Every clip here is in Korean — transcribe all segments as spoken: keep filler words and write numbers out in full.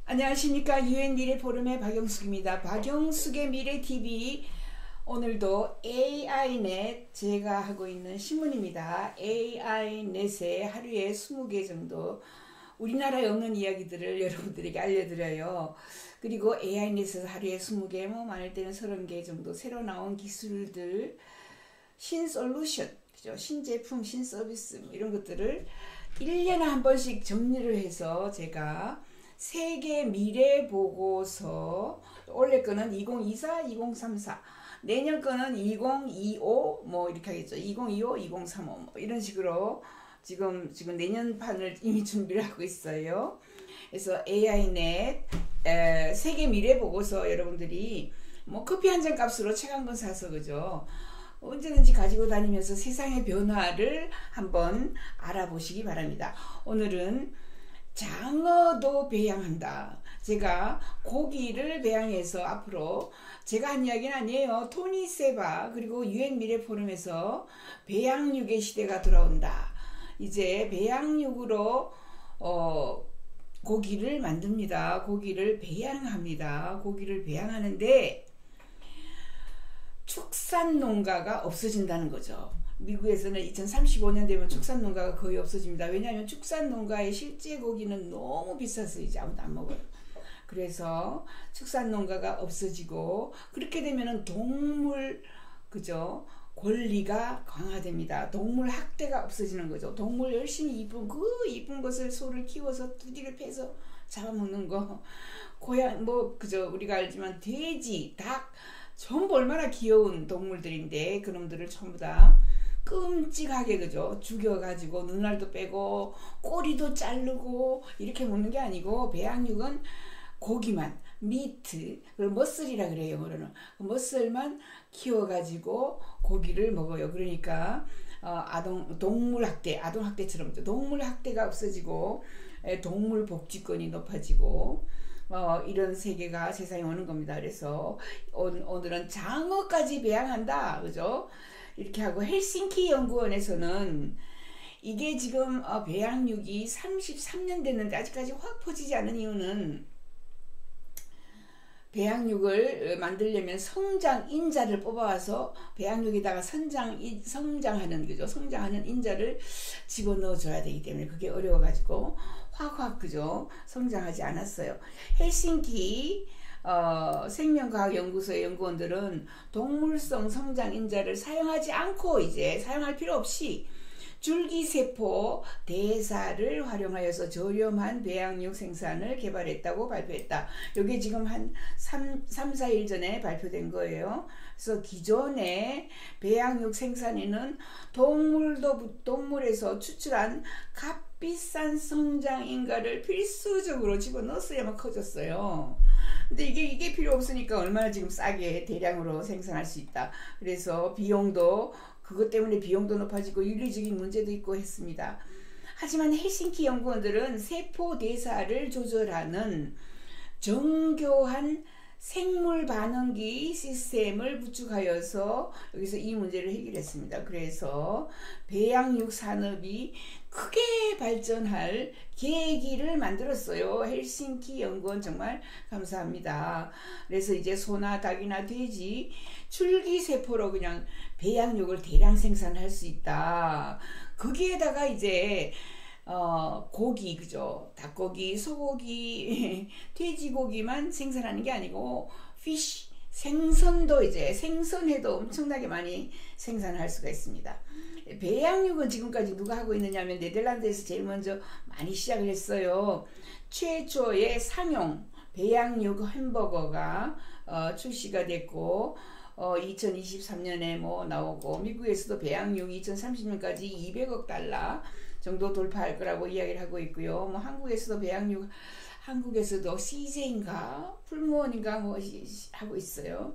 안녕하십니까. 유엔 미래 포럼의 박영숙입니다. 박영숙의 미래 티비, 오늘도 에이아이넷 제가 하고 있는 신문입니다. 에이아이넷에 하루에 스무 개 정도 우리나라에 없는 이야기들을 여러분들에게 알려드려요. 그리고 에이아이넷에서 하루에 스무 개, 뭐 많을 때는 서른 개 정도 새로 나온 기술들, 신솔루션, 그죠? 신제품, 신서비스 뭐 이런 것들을 일 년에 한 번씩 정리를 해서 제가 세계 미래 보고서, 올해 거는 이천이십사, 이천삼십사, 내년 거는 이천이십오 뭐 이렇게 하겠죠. 이천이십오, 이천삼십오 뭐 이런 식으로 지금 지금 내년 판을 이미 준비를 하고 있어요. 그래서 에이아이넷 에, 세계 미래 보고서 여러분들이 뭐 커피 한 잔 값으로 책 한 권 사서, 그죠? 언제든지 가지고 다니면서 세상의 변화를 한번 알아보시기 바랍니다. 오늘은 장어도 배양한다. 제가 고기를 배양해서 앞으로 제가 한 이야기는 아니에요. 토니 세바 그리고 유엔 미래 포럼에서 배양육의 시대가 돌아온다. 이제 배양육으로 어, 고기를 만듭니다. 고기를 배양합니다. 고기를 배양하는데 축산 농가가 없어진다는 거죠. 미국에서는 이천삼십오 년 되면 축산 농가가 거의 없어집니다. 왜냐하면 축산 농가의 실제 고기는 너무 비싸서 이제 아무도 안 먹어요. 그래서 축산 농가가 없어지고, 그렇게 되면은 동물, 그죠? 권리가 강화됩니다. 동물 학대가 없어지는 거죠. 동물 열심히 이쁜 그 이쁜 것을 소를 키워서 두디를 패서 잡아먹는 거, 고양 뭐 그죠? 우리가 알지만 돼지, 닭 전부 얼마나 귀여운 동물들인데 그놈들을 전부 다 끔찍하게, 그죠? 죽여가지고 눈알도 빼고 꼬리도 자르고 이렇게 먹는 게 아니고, 배양육은 고기만, 미트, 그걸 머슬이라 그래요. 영어로는 머슬만 키워가지고 고기를 먹어요. 그러니까 어, 아동 동물 학대, 아동 학대처럼 동물 학대가 없어지고 동물 복지권이 높아지고 어, 이런 세계가 세상에 오는 겁니다. 그래서 오, 오늘은 장어까지 배양한다, 그죠? 이렇게 하고, 헬싱키 연구원에서는 이게 지금 어, 배양육이 삼십삼 년 됐는데 아직까지 확 퍼지지 않은 이유는, 배양육을 만들려면 성장 인자를 뽑아와서 배양육에다가 성장, 성장하는, 그죠? 성장하는 인자를 집어넣어 줘야 되기 때문에 그게 어려워가지고 확확, 그죠? 성장하지 않았어요. 헬싱키 어, 생명과학연구소의 연구원들은 동물성 성장 인자를 사용하지 않고, 이제 사용할 필요 없이 줄기세포 대사를 활용하여서 저렴한 배양육 생산을 개발했다고 발표했다. 이게 지금 한 삼, 사 일 전에 발표된 거예요. 그래서 기존의 배양육 생산에는 동물도, 동물에서 추출한 값비싼 성장인가를 필수적으로 집어넣었어야만 커졌어요. 근데 이게, 이게 필요 없으니까 얼마나 지금 싸게 대량으로 생산할 수 있다. 그래서 비용도, 그것 때문에 비용도 높아지고 윤리적인 문제도 있고 했습니다. 하지만 헬싱키 연구원들은 세포 대사를 조절하는 정교한 생물 반응기 시스템을 구축하여서 여기서 이 문제를 해결했습니다. 그래서 배양육 산업이 크게 발전할 계기를 만들었어요. 헬싱키 연구원 정말 감사합니다. 그래서 이제 소나 닭이나 돼지 줄기세포로 그냥 배양육을 대량 생산할 수 있다. 거기에다가 이제 어, 고기, 그죠? 닭고기, 소고기, 돼지고기만 생산하는 게 아니고 피쉬, 생선도, 이제 생선회도 엄청나게 많이 생산할 수가 있습니다. 배양육은 지금까지 누가 하고 있느냐면 네덜란드에서 제일 먼저 많이 시작을 했어요. 최초의 상용 배양육 햄버거가 어, 출시가 됐고, 어, 이천이십삼 년에 뭐 나오고, 미국에서도 배양육 이천삼십 년까지 이백억 달러 정도 돌파할 거라고 이야기를 하고 있고요. 뭐 한국에서도 배양육, 한국에서도 씨제이인가 풀무원인가 뭐 하고 있어요.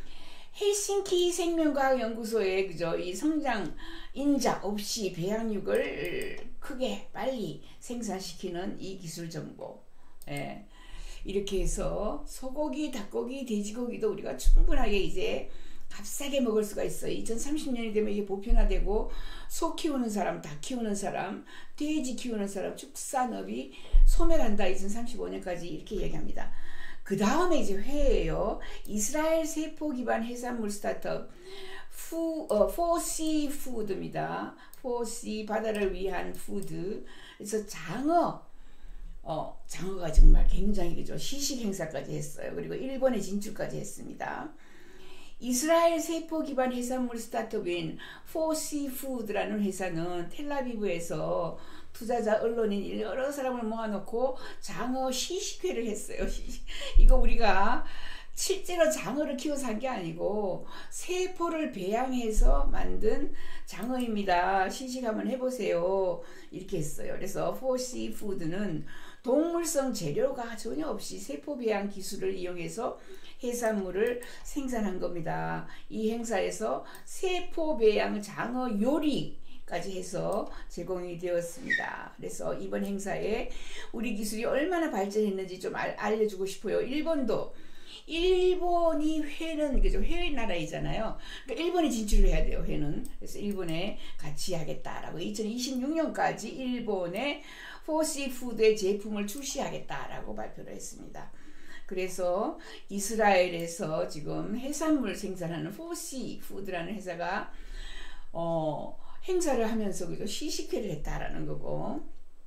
헬싱키 생명과학연구소에, 그죠? 이 성장 인자 없이 배양육을 크게 빨리 생산시키는 이 기술 정보. 예. 이렇게 해서 소고기, 닭고기, 돼지고기도 우리가 충분하게 이제 값싸게 먹을 수가 있어요. 이천삼십 년이 되면 이게 보편화되고 소 키우는 사람, 닭 키우는 사람, 돼지 키우는 사람, 축산업이 소멸한다. 이천삼십오 년까지 이렇게 얘기합니다. 그 다음에 이제 회예요. 이스라엘 세포 기반 해산물 스타트업 푸, 어, 포씨 푸드입니다. 포씨 바다를 위한 푸드. 그래서 장어, 어, 장어가 정말 굉장히 그죠. 시식 행사까지 했어요. 그리고 일본에 진출까지 했습니다. 이스라엘 세포 기반 해산물 스타트업인 포씨 푸드라는 회사는 텔라비브에서 투자자 언론인 여러 사람을 모아놓고 장어 시식회를 했어요. 이거 우리가 실제로 장어를 키워서 한 게 아니고 세포를 배양해서 만든 장어입니다. 시식 한번 해보세요. 이렇게 했어요. 그래서 포씨 푸드는 동물성 재료가 전혀 없이 세포 배양 기술을 이용해서 해산물을 생산한 겁니다. 이 행사에서 세포 배양 장어 요리 까지 해서 제공이 되었습니다. 그래서 이번 행사에 우리 기술이 얼마나 발전했는지 좀 알, 알려주고 싶어요. 일본도 일본이 회는 그죠, 회 나라이잖아요. 그러니까 일본에 진출을 해야 돼요. 회는. 그래서 일본에 같이 하겠다라고 이천이십육 년까지 일본에 포씨 푸드의 제품을 출시하겠다라고 발표를 했습니다. 그래서 이스라엘에서 지금 해산물 생산하는 포씨 푸드라는 회사가 어 행사를 하면서 그죠, 시식회를 했다라는 거고,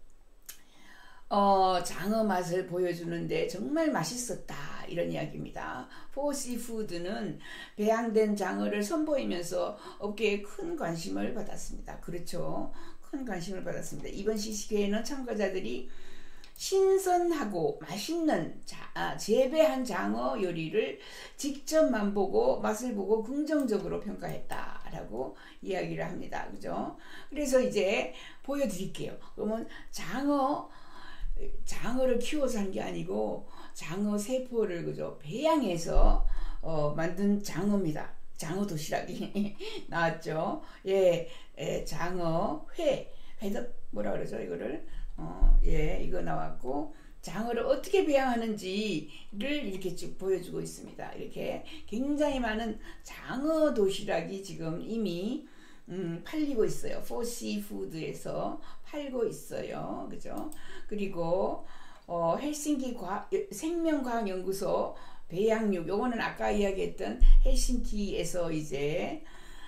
어, 장어 맛을 보여주는데 정말 맛있었다 이런 이야기입니다. 포씨 푸드는 배양된 장어를 선보이면서 업계에 큰 관심을 받았습니다. 그렇죠, 큰 관심을 받았습니다. 이번 시식회에는 참가자들이 신선하고 맛있는 자, 아, 재배한 장어 요리를 직접 맛보고 맛을 보고 긍정적으로 평가했다라고 이야기를 합니다. 그죠? 그래서 이제 보여드릴게요. 그러면 장어 장어를 키워서 한 게 아니고 장어 세포를 그죠, 배양해서 어, 만든 장어입니다. 장어 도시락이 나왔죠. 예, 예, 장어 회 회덮 뭐라 그러죠 이거를. 어, 예, 이거 나왔고, 장어를 어떻게 배양하는지를 이렇게 쭉 보여주고 있습니다. 이렇게 굉장히 많은 장어 도시락이 지금 이미 음, 팔리고 있어요. 포씨 푸드에서 팔고 있어요. 그죠? 그리고 어, 헬싱키 과학, 생명과학연구소 배양육, 요거는 아까 이야기했던 헬싱키에서 이제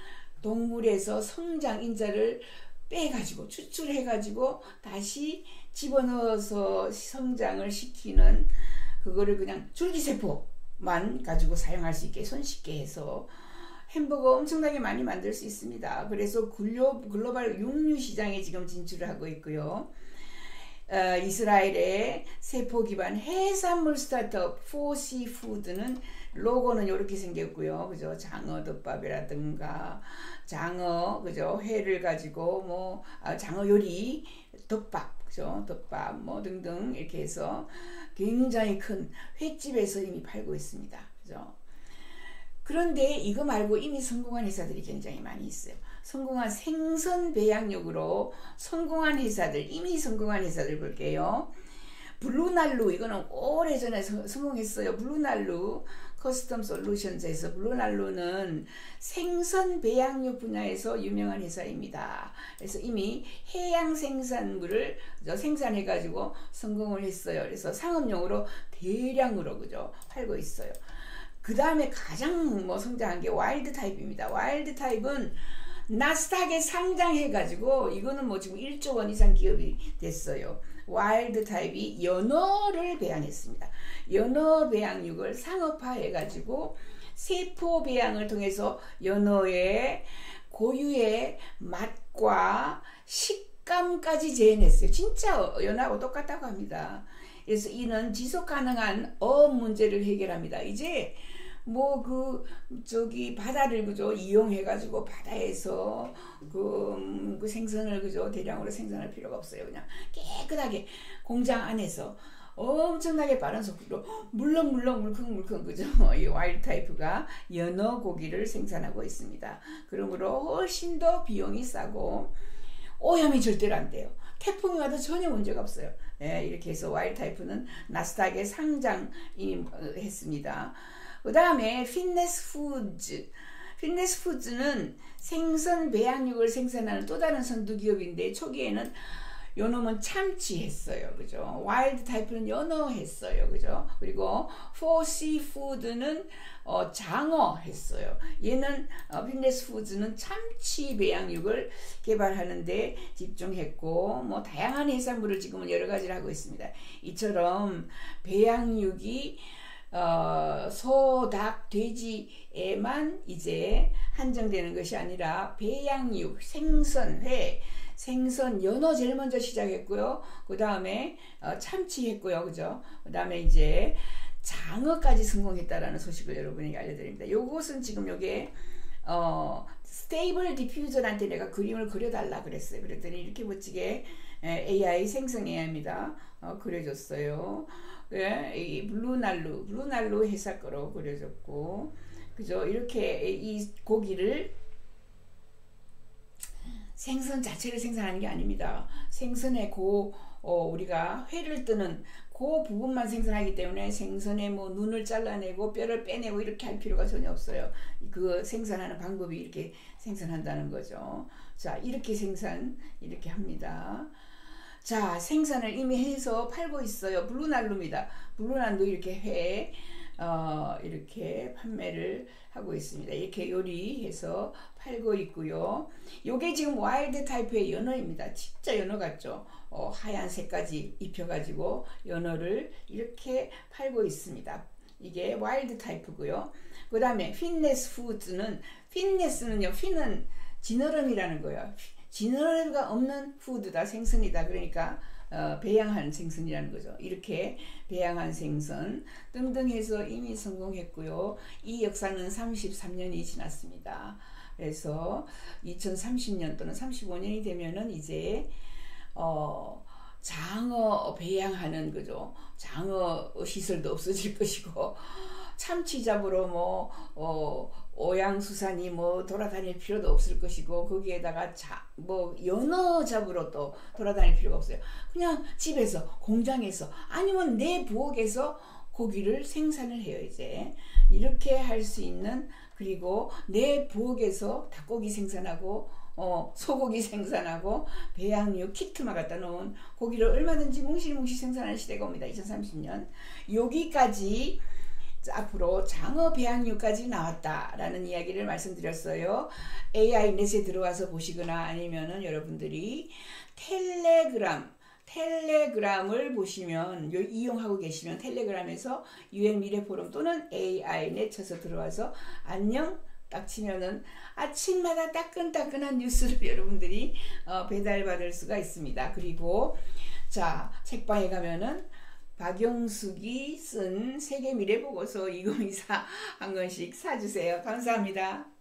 동물에서 성장 인자를 빼가지고 추출해가지고 다시 집어넣어서 성장을 시키는 그거를 그냥 줄기세포만 가지고 사용할 수 있게 손쉽게 해서 햄버거 엄청나게 많이 만들 수 있습니다. 그래서 글로, 글로벌 육류 시장에 지금 진출을 하고 있고요. 어, 이스라엘의 세포 기반 해산물 스타트업 포씨 푸드는 로고는 이렇게 생겼고요. 그죠? 장어 덮밥이라든가 장어 그죠? 회를 가지고 뭐 아, 장어 요리 덮밥 그죠? 덮밥 뭐 등등 이렇게 해서 굉장히 큰 횟집에서 이미 팔고 있습니다. 그죠? 그런데 이거 말고 이미 성공한 회사들이 굉장히 많이 있어요. 성공한 생선 배양육으로 성공한 회사들, 이미 성공한 회사들 볼게요. 블루날루, 이거는 오래전에 성공했어요. 블루날루 커스텀 솔루션즈에서, 블루날루는 생선 배양육 분야에서 유명한 회사입니다. 그래서 이미 해양 생산물을 생산해 가지고 성공을 했어요. 그래서 상업용으로 대량으로 그죠, 팔고 있어요. 그 다음에 가장 뭐 성장한 게 와일드 타입입니다. 와일드 타입은 나스닥에 상장해 가지고 이거는 뭐 지금 일조 원 이상 기업이 됐어요. 와일드 타입이 연어를 배양했습니다. 연어 배양육을 상업화해 가지고 세포 배양을 통해서 연어의 고유의 맛과 식감까지 재현했어요. 진짜 연어하고 똑같다고 합니다. 그래서 이는 지속 가능한 어업 문제를 해결합니다. 이제 뭐 그 저기 바다를 그죠, 이용해 가지고 바다에서 그, 그 생선을 그죠, 대량으로 생산할 필요가 없어요. 그냥 깨끗하게 공장 안에서 엄청나게 빠른 속도로 물렁물렁 물컹물컹 그죠, 이 와일드 타입가 연어 고기를 생산하고 있습니다. 그러므로 훨씬 더 비용이 싸고 오염이 절대로 안 돼요. 태풍이 와도 전혀 문제가 없어요. 예, 이렇게 해서 와일드 타입는 나스닥에 상장했습니다. 그 다음에 피트니스 푸드. 핀네스 푸드는 생선 배양육을 생산하는 또 다른 선두 기업인데 초기에는 요놈은 참치 했어요. 그죠? 와일드 타이프는 연어 했어요. 그죠? 그리고 포 시푸드는 어, 장어 했어요. 얘는 어, 핀네스 푸드는 참치 배양육을 개발하는데 집중했고 뭐 다양한 해산물을 지금은 여러 가지를 하고 있습니다. 이처럼 배양육이 어, 소, 닭, 돼지에만 이제 한정되는 것이 아니라 배양육, 생선, 회, 생선, 연어 제일 먼저 시작했고요. 그 다음에 어, 참치 했고요. 그죠? 그 다음에 이제 장어까지 성공했다라는 소식을 여러분에게 알려드립니다. 요것은 지금 요게 어, 스테이블 디퓨저한테 내가 그림을 그려달라 그랬어요. 그랬더니 이렇게 멋지게 에이아이 생성 에이아이입니다. 어, 그려줬어요. 예, 이 블루날루, 블루날루 회사 거로 그려줬고, 그죠? 이렇게 이 고기를 생선 자체를 생산하는 게 아닙니다. 생선의 고, 어, 우리가 회를 뜨는 그 부분만 생산하기 때문에 생선의 뭐 눈을 잘라내고 뼈를 빼내고 이렇게 할 필요가 전혀 없어요. 그 생산하는 방법이 이렇게 생산한다는 거죠. 자, 이렇게 생산, 이렇게 합니다. 자, 생산을 이미 해서 팔고 있어요. 블루날루입니다. 블루날루 이렇게 회, 어, 이렇게 판매를 하고 있습니다. 이렇게 요리해서 팔고 있고요. 요게 지금 와일드 타이프의 연어입니다. 진짜 연어 같죠? 어, 하얀색까지 입혀가지고 연어를 이렇게 팔고 있습니다. 이게 와일드 타이프고요. 그 다음에 핀네스 푸드는, 핀네스는요, 핀은 지느러미라는 거예요. 지느러미가 없는 푸드다, 생선이다. 그러니까 어, 배양한 생선이라는 거죠. 이렇게 배양한 생선 등등 해서 이미 성공했고요. 이 역사는 삼십삼 년이 지났습니다. 그래서 이천삼십 년 또는 삼십오 년이 되면은 이제 어, 장어 배양하는 거죠. 장어 시설도 없어질 것이고 참치 잡으러 뭐 어, 오양수산이 뭐 돌아다닐 필요도 없을 것이고 거기에다가 자, 뭐 연어 잡으러 또 돌아다닐 필요가 없어요. 그냥 집에서 공장에서 아니면 내 부엌에서 고기를 생산을 해요. 이제 이렇게 할 수 있는, 그리고 내 부엌에서 닭고기 생산하고 어, 소고기 생산하고 배양육 키트만 갖다 놓은 고기를 얼마든지 뭉실뭉실 생산하는 시대가 옵니다. 이천삼십 년 여기까지 앞으로 장어 배양육까지 나왔다라는 이야기를 말씀드렸어요. 에이아이넷에 들어와서 보시거나 아니면은 여러분들이 텔레그램 텔레그램을 보시면, 요 이용하고 계시면 텔레그램에서 유엔 미래 포럼 또는 에이아이넷 쳐서 들어와서 안녕 딱 치면은 아침마다 따끈따끈한 뉴스를 여러분들이 어, 배달받을 수가 있습니다. 그리고 자, 책방에 가면은 박영숙이 쓴 세계 미래 보고서 이천이십사 한 권씩 사주세요. 감사합니다.